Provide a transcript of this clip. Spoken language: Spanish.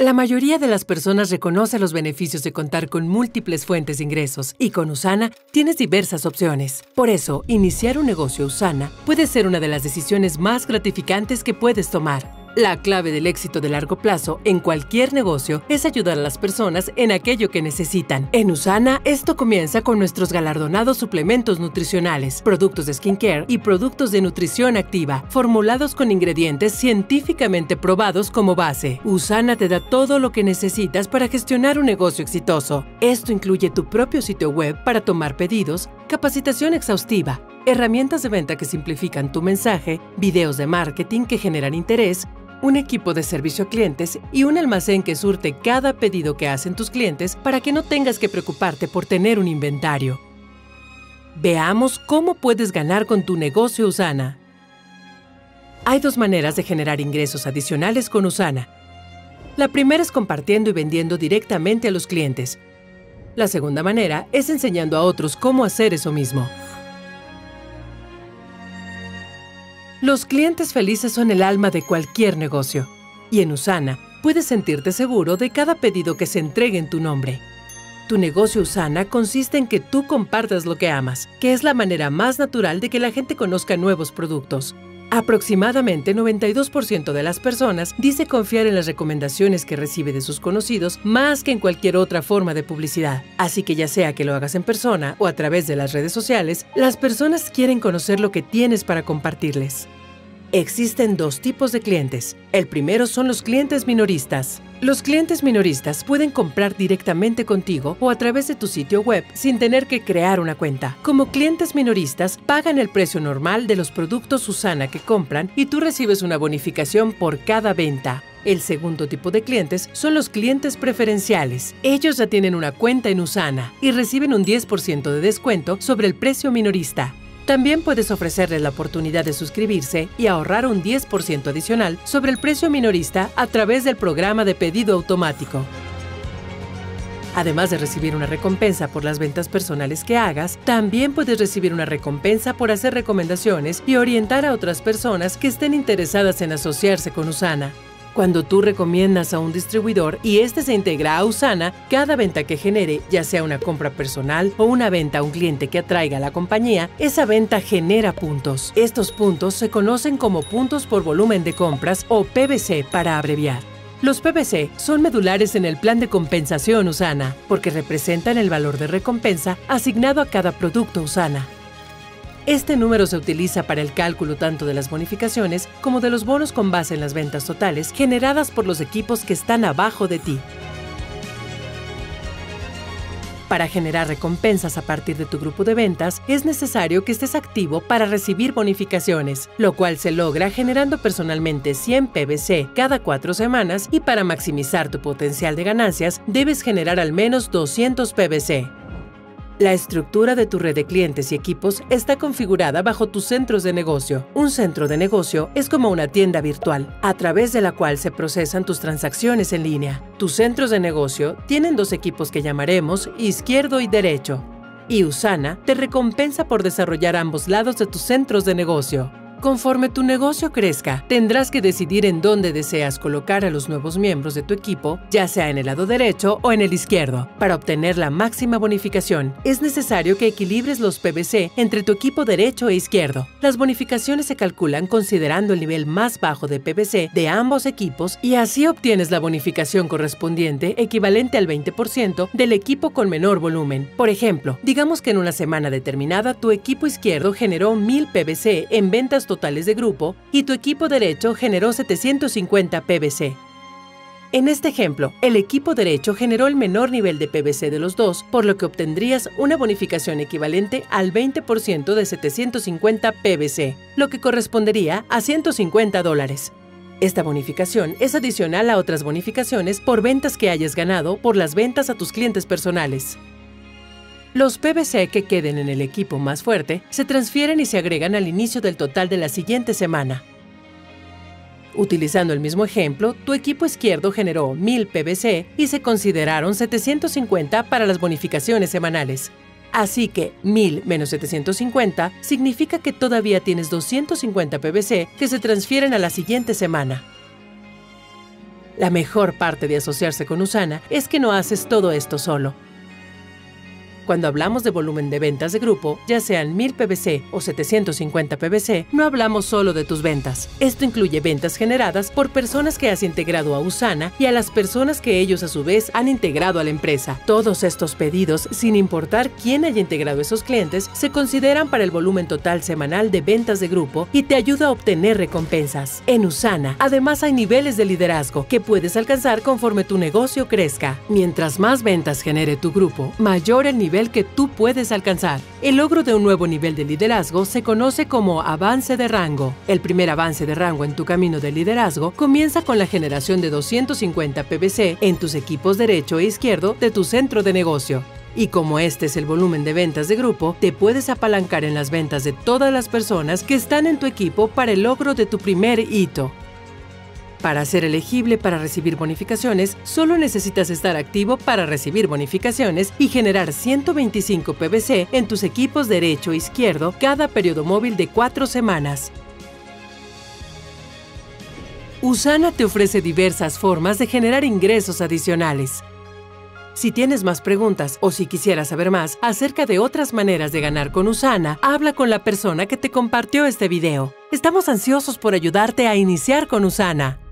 La mayoría de las personas reconoce los beneficios de contar con múltiples fuentes de ingresos y con Usana tienes diversas opciones. Por eso, iniciar un negocio Usana puede ser una de las decisiones más gratificantes que puedes tomar. La clave del éxito de largo plazo en cualquier negocio es ayudar a las personas en aquello que necesitan. En Usana, esto comienza con nuestros galardonados suplementos nutricionales, productos de skincare y productos de nutrición activa, formulados con ingredientes científicamente probados como base. Usana te da todo lo que necesitas para gestionar un negocio exitoso. Esto incluye tu propio sitio web para tomar pedidos, capacitación exhaustiva, herramientas de venta que simplifican tu mensaje, videos de marketing que generan interés, un equipo de servicio a clientes y un almacén que surte cada pedido que hacen tus clientes para que no tengas que preocuparte por tener un inventario. Veamos cómo puedes ganar con tu negocio Usana. Hay dos maneras de generar ingresos adicionales con Usana. La primera es compartiendo y vendiendo directamente a los clientes. La segunda manera es enseñando a otros cómo hacer eso mismo. Los clientes felices son el alma de cualquier negocio. Y en Usana, puedes sentirte seguro de cada pedido que se entregue en tu nombre. Tu negocio Usana consiste en que tú compartas lo que amas, que es la manera más natural de que la gente conozca nuevos productos. Aproximadamente 92% de las personas dice confiar en las recomendaciones que recibe de sus conocidos más que en cualquier otra forma de publicidad. Así que ya sea que lo hagas en persona o a través de las redes sociales, las personas quieren conocer lo que tienes para compartirles. Existen dos tipos de clientes. El primero son los clientes minoristas. Los clientes minoristas pueden comprar directamente contigo o a través de tu sitio web sin tener que crear una cuenta. Como clientes minoristas, pagan el precio normal de los productos Usana que compran y tú recibes una bonificación por cada venta. El segundo tipo de clientes son los clientes preferenciales. Ellos ya tienen una cuenta en Usana y reciben un 10% de descuento sobre el precio minorista. También puedes ofrecerles la oportunidad de suscribirse y ahorrar un 10% adicional sobre el precio minorista a través del programa de pedido automático. Además de recibir una recompensa por las ventas personales que hagas, también puedes recibir una recompensa por hacer recomendaciones y orientar a otras personas que estén interesadas en asociarse con Usana. Cuando tú recomiendas a un distribuidor y este se integra a Usana, cada venta que genere, ya sea una compra personal o una venta a un cliente que atraiga a la compañía, esa venta genera puntos. Estos puntos se conocen como puntos por volumen de compras o PVC para abreviar. Los PVC son medulares en el plan de compensación Usana porque representan el valor de recompensa asignado a cada producto Usana. Este número se utiliza para el cálculo tanto de las bonificaciones como de los bonos con base en las ventas totales generadas por los equipos que están abajo de ti. Para generar recompensas a partir de tu grupo de ventas, es necesario que estés activo para recibir bonificaciones, lo cual se logra generando personalmente 100 PVC cada 4 semanas y para maximizar tu potencial de ganancias, debes generar al menos 200 PVC. La estructura de tu red de clientes y equipos está configurada bajo tus centros de negocio. Un centro de negocio es como una tienda virtual, a través de la cual se procesan tus transacciones en línea. Tus centros de negocio tienen dos equipos que llamaremos izquierdo y derecho. Y Usana te recompensa por desarrollar ambos lados de tus centros de negocio. Conforme tu negocio crezca, tendrás que decidir en dónde deseas colocar a los nuevos miembros de tu equipo, ya sea en el lado derecho o en el izquierdo. Para obtener la máxima bonificación, es necesario que equilibres los PVC entre tu equipo derecho e izquierdo. Las bonificaciones se calculan considerando el nivel más bajo de PVC de ambos equipos y así obtienes la bonificación correspondiente equivalente al 20% del equipo con menor volumen. Por ejemplo, digamos que en una semana determinada tu equipo izquierdo generó 1000 PVC en ventas totales de grupo y tu equipo derecho generó 750 PVC. En este ejemplo, el equipo derecho generó el menor nivel de PVC de los dos, por lo que obtendrías una bonificación equivalente al 20% de 750 PVC, lo que correspondería a $150. Esta bonificación es adicional a otras bonificaciones por ventas que hayas ganado por las ventas a tus clientes personales. Los PVC que queden en el equipo más fuerte se transfieren y se agregan al inicio del total de la siguiente semana. Utilizando el mismo ejemplo, tu equipo izquierdo generó 1000 PVC y se consideraron 750 para las bonificaciones semanales. Así que 1000 menos 750 significa que todavía tienes 250 PVC que se transfieren a la siguiente semana. La mejor parte de asociarse con Usana es que no haces todo esto solo. Cuando hablamos de volumen de ventas de grupo, ya sean 1000 PVC o 750 PVC, no hablamos solo de tus ventas. Esto incluye ventas generadas por personas que has integrado a Usana y a las personas que ellos a su vez han integrado a la empresa. Todos estos pedidos, sin importar quién haya integrado esos clientes, se consideran para el volumen total semanal de ventas de grupo y te ayuda a obtener recompensas. En Usana, además hay niveles de liderazgo que puedes alcanzar conforme tu negocio crezca. Mientras más ventas genere tu grupo, mayor el nivel que tú puedes alcanzar. El logro de un nuevo nivel de liderazgo se conoce como avance de rango. El primer avance de rango en tu camino de liderazgo comienza con la generación de 250 PVC en tus equipos derecho e izquierdo de tu centro de negocio. Y como este es el volumen de ventas de grupo, te puedes apalancar en las ventas de todas las personas que están en tu equipo para el logro de tu primer hito. Para ser elegible para recibir bonificaciones, solo necesitas estar activo para recibir bonificaciones y generar 125 PVC en tus equipos derecho e izquierdo cada periodo móvil de 4 semanas. Usana te ofrece diversas formas de generar ingresos adicionales. Si tienes más preguntas o si quisieras saber más acerca de otras maneras de ganar con Usana, habla con la persona que te compartió este video. Estamos ansiosos por ayudarte a iniciar con Usana.